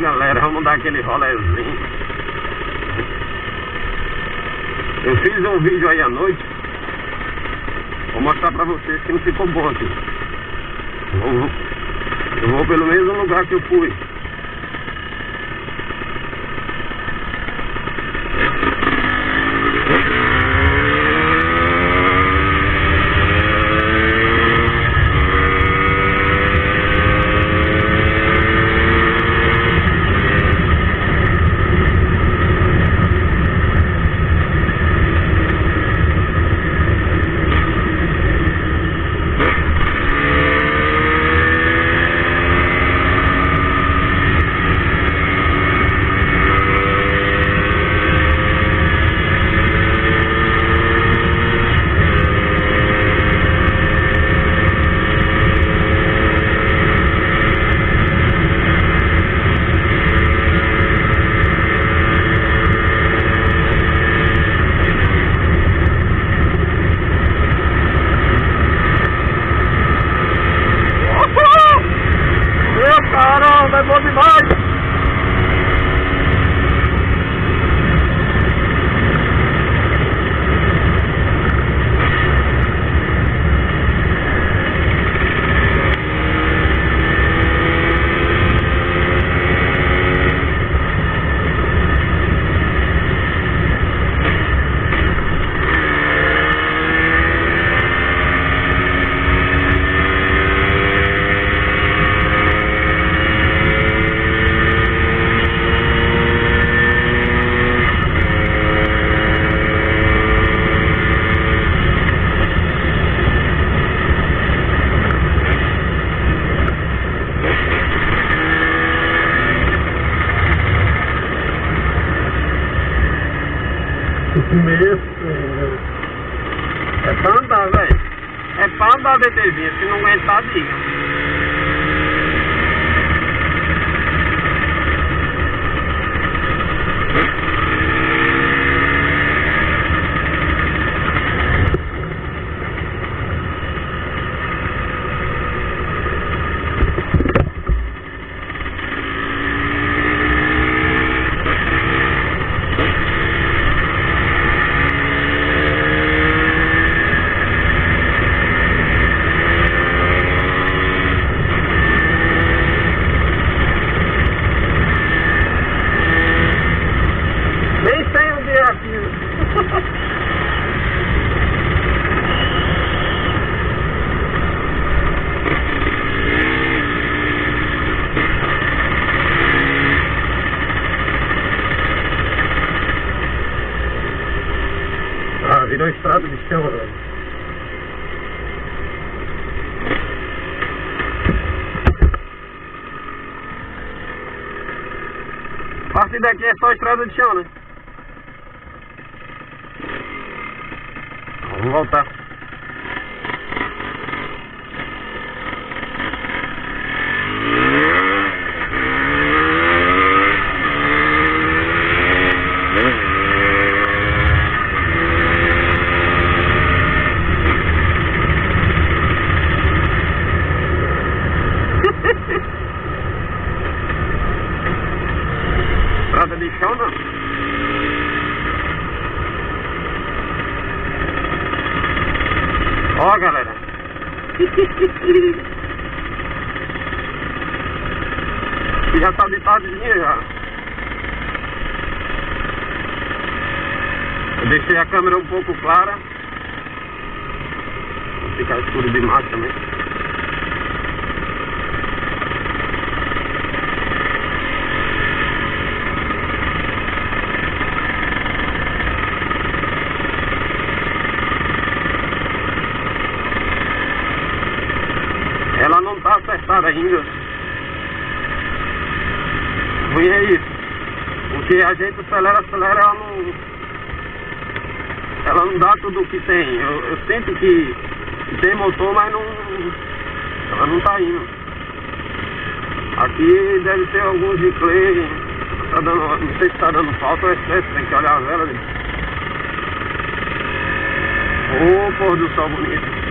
galera, vamos dar aquele rolezinho. Eu fiz um vídeo aí à noite. Vou mostrar pra vocês que não ficou bom aqui. Eu vou pelo mesmo lugar que eu fui. Caramba, é bom demais! Meu Senhor. É pra andar, velho. É pra andar, DTzinho. Se não aguentar, diga. Nem sei onde é aquilo. Ah, virou estrada de chão, velho. A partir daqui é só estrada de chão, né? Vamos voltar. Estrada de chão, não? Ó, galera. Já tá de tardezinha já. Eu deixei a câmera um pouco clara. Não ficar escuro demais também. Ela não tá acertada ainda. Ruim é isso. Porque a gente acelera, ela não dá tudo o que tem. Eu sinto que tem motor, mas não, ela não tá indo. Aqui deve ter alguns de clay. Tá dando, não sei se tá dando falta ou excesso, tem que olhar a vela ali. Ô, pôr do sol bonito.